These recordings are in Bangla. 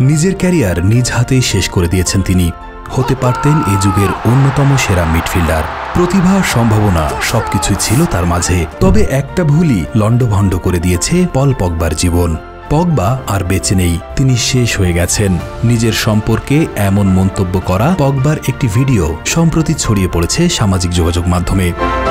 নিজের ক্যারিয়ার নিজ হাতেই শেষ করে দিয়েছেন তিনি। হতে পারতেন এই যুগের অন্যতম সেরা মিডফিল্ডার। প্রতিভা, সম্ভাবনা সবকিছুই ছিল তার মাঝে। তবে একটা ভুলই লন্ডভন্ড করে দিয়েছে পল পগবার জীবন। পগবা আর বেঁচে নেই, তিনি শেষ হয়ে গেছেন। নিজের সম্পর্কে এমন মন্তব্য করা পগবার একটি ভিডিও সম্প্রতি ছড়িয়ে পড়েছে সামাজিক যোগাযোগ মাধ্যমে।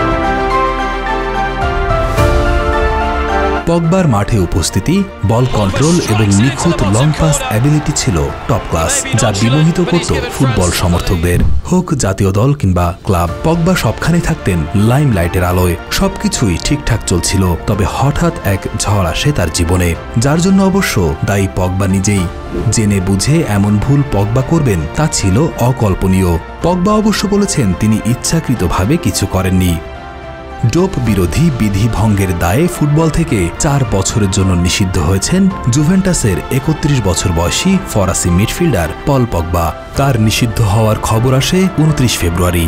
পগবার মাঠে উপস্থিতি, বল কন্ট্রোল এবং নিখুঁত লং পাস অ্যাবিলিটি ছিল টপ ক্লাস, যা বিমোহিত করত ফুটবল সমর্থকদের। হোক জাতীয় দল কিংবা ক্লাব, পগবা সবখানে থাকতেন লাইমলাইটের আলোয়। সবকিছুই ঠিকঠাক চলছিল, তবে হঠাৎ এক ঝড় আসে তার জীবনে, যার জন্য অবশ্য দায়ী পগবা নিজেই। জেনে বুঝে এমন ভুল পগবা করবেন তা ছিল অকল্পনীয়। পগবা অবশ্য বলেছেন তিনি ইচ্ছাকৃতভাবে কিছু করেননি। ডোপ বিরোধী বিধি ভঙ্গের দায়ে ফুটবল থেকে 4 বছরের জন্য নিষিদ্ধ হয়েছেন জুভেন্টাসের 31 বছর বয়সী ফরাসি মিডফিল্ডার পল পগবা। তার নিষিদ্ধ হওয়ার খবর আসে 29 ফেব্রুয়ারি।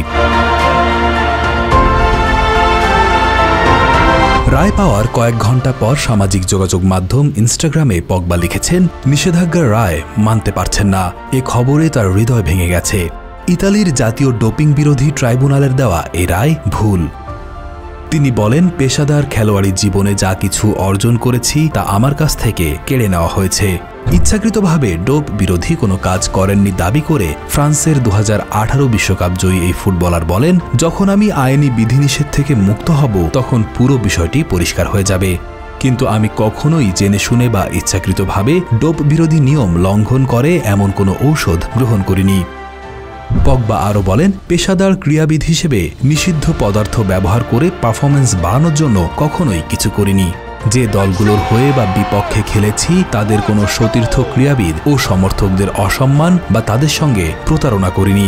রায় পাওয়ার কয়েক ঘন্টা পর সামাজিক যোগাযোগ মাধ্যম ইনস্টাগ্রামে পগবা লিখেছেন, নিষেধাজ্ঞার রায় মানতে পারছেন না। এ খবরে তার হৃদয় ভেঙে গেছে। ইতালির জাতীয় ডোপিং বিরোধী ট্রাইব্যুনালের দেওয়া এই রায় ভুল। তিনি বলেন, পেশাদার খেলোয়াড়ি জীবনে যা কিছু অর্জন করেছি তা আমার কাছ থেকে কেড়ে নেওয়া হয়েছে। ইচ্ছাকৃতভাবে ডোপ বিরোধী কোনো কাজ করেননি দাবি করে ফ্রান্সের 2018 বিশ্বকাপ জয়ী এই ফুটবলার বলেন, যখন আমি আইনি বিধিনিষেধ থেকে মুক্ত হব তখন পুরো বিষয়টি পরিষ্কার হয়ে যাবে। কিন্তু আমি কখনোই জেনে শুনে বা ইচ্ছাকৃতভাবে ডোপ বিরোধী নিয়ম লঙ্ঘন করে এমন কোনো ঔষধ গ্রহণ করিনি। পগবা আরও বলেন, পেশাদার ক্রীড়াবিদ হিসেবে নিষিদ্ধ পদার্থ ব্যবহার করে পারফরমেন্স বাড়ানোর জন্য কখনোই কিছু করিনি। যে দলগুলোর হয়ে বা বিপক্ষে খেলেছি তাদের কোনো সতীর্থ ক্রীড়াবিদ ও সমর্থকদের অসম্মান বা তাদের সঙ্গে প্রতারণা করিনি।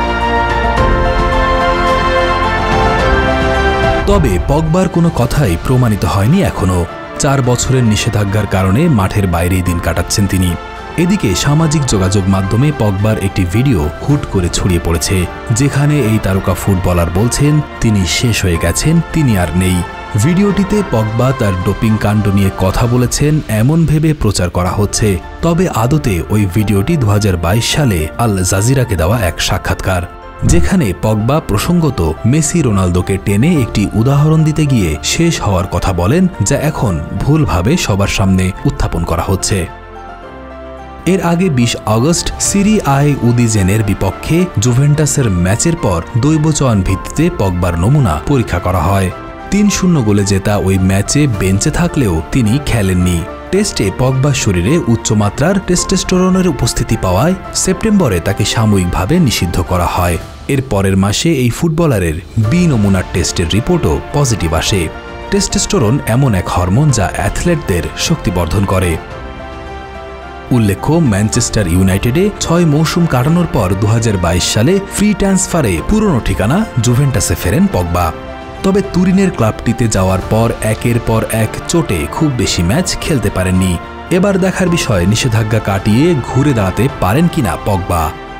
তবে পগবার কোনো কথাই প্রমাণিত হয়নি এখনও। 4 বছরের নিষেধাজ্ঞার কারণে মাঠের বাইরেই দিন কাটাচ্ছেন তিনি। এদিকে সামাজিক যোগাযোগ মাধ্যমে পগবার একটি ভিডিও হুট করে ছড়িয়ে পড়েছে, যেখানে এই তারকা ফুটবলার বলছেন তিনি শেষ হয়ে গেছেন, তিনি আর নেই। ভিডিওটিতে পগবা তার ডোপিং কাণ্ড নিয়ে কথা বলেছেন এমন ভেবে প্রচার করা হচ্ছে। তবে আদতে ওই ভিডিওটি 2022 সালে আল জাজিরাকে দেওয়া এক সাক্ষাৎকার, যেখানে পগবা প্রসঙ্গত মেসি রোনালদোকে টেনে একটি উদাহরণ দিতে গিয়ে শেষ হওয়ার কথা বলেন, যা এখন ভুলভাবে সবার সামনে উত্থাপন করা হচ্ছে। এর আগে 20 আগস্ট সিরি আই উদিজেনের বিপক্ষে জুভেন্টাসের ম্যাচের পর দৈব চয়ন ভিত্তিতে পগবার নমুনা পরীক্ষা করা হয়। 3-0 গোলে জেতা ওই ম্যাচে বেঞ্চে থাকলেও তিনি খেলেননি। টেস্টে পগবার শরীরে উচ্চমাত্রার টেস্টোস্টেরনের উপস্থিতি পাওয়ায় সেপ্টেম্বরে তাকে সাময়িকভাবে নিষিদ্ধ করা হয়। এর পরের মাসে এই ফুটবলারের বি নমুনার টেস্টের রিপোর্টও পজিটিভ আসে। টেস্টোস্টেরন এমন এক হরমোন যা অ্যাথলেটদের শক্তিবর্ধন করে। উল্লেখ্য, ম্যানচেস্টার ইউনাইটেডে 6 মৌসুম কাটানোর পর 2022 সালে ফ্রি ট্রান্সফারে পুরনো ঠিকানা জুভেন্টাসে ফেরেন পগবা। তবে তুরিনের ক্লাবটিতে যাওয়ার পর একের পর এক চোটে খুব বেশি ম্যাচ খেলতে পারেননি। এবার দেখার বিষয় নিষেধাজ্ঞা কাটিয়ে ঘুরে দাঁড়াতে পারেন কিনা পগবা।